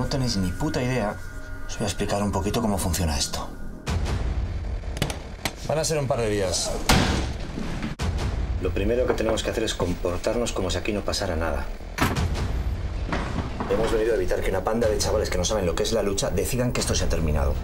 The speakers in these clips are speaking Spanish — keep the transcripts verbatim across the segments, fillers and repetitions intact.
no tenéis ni puta idea, os voy a explicar un poquito cómo funciona esto. Van a ser un par de días. Lo primero que tenemos que hacer es comportarnos como si aquí no pasara nada. Hemos venido a evitar que una panda de chavales que no saben lo que es la lucha decidan que esto se ha terminado.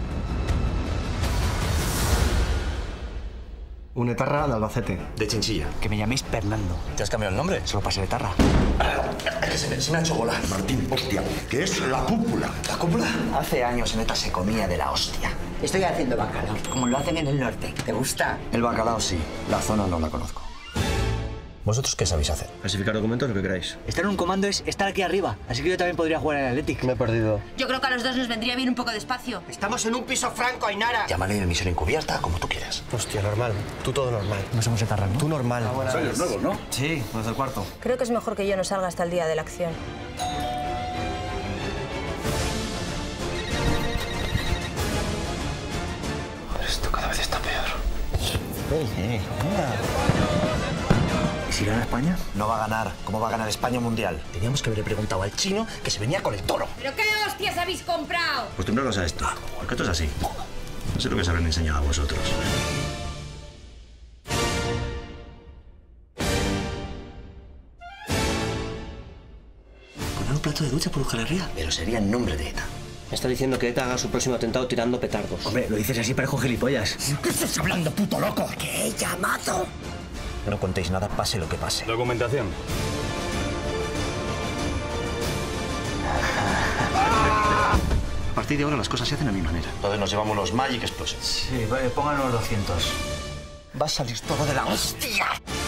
Un etarra de Albacete. De Chinchilla. Que me llaméis Fernando. ¿Te has cambiado el nombre? Se lo pasé de Tarra. Que se me, se me ha hecho bola. Martín, hostia, ¿qué es la cúpula? ¿La cúpula? Hace años en ETA se comía de la hostia. Estoy haciendo bacalao, como lo hacen en el norte. ¿Te gusta? El bacalao sí, la zona no la conozco. ¿Vosotros qué sabéis hacer? Clasificar documentos, lo que queráis. Estar en un comando es estar aquí arriba, así que yo también podría jugar en el Athletic. Me he perdido. Yo creo que a los dos nos vendría bien un poco de espacio. Estamos en un piso franco, Ainara. Llámale en misión encubierta, como tú quieras. Hostia, normal. Tú todo normal. No somos etarras, ¿no? Tú normal. Sois los nuevos, ¿no? Sí, los del cuarto. Creo que es mejor que yo no salga hasta el día de la acción. Esto cada vez está peor. ¿Y si gana España? No va a ganar. ¿Cómo va a ganar España un mundial? Teníamos que haberle preguntado al chino que se venía con el toro. ¿Pero qué hostias habéis comprado? Acostumbraros a esto. Porque esto es así. No sé lo que os habrán enseñado a vosotros. Poner un plato de ducha por Euskal Herria. Pero sería en nombre de ETA. Me está diciendo que ETA haga su próximo atentado tirando petardos. Hombre, lo dices así, parejo gilipollas. ¿Qué estás hablando, puto loco? ¡Que he llamado! No contéis nada, pase lo que pase. Documentación. A partir de ahora las cosas se hacen a mi manera. Entonces nos llevamos los Magic Explosives. Sí, vale, pónganos doscientos. Va a salir todo de la hostia.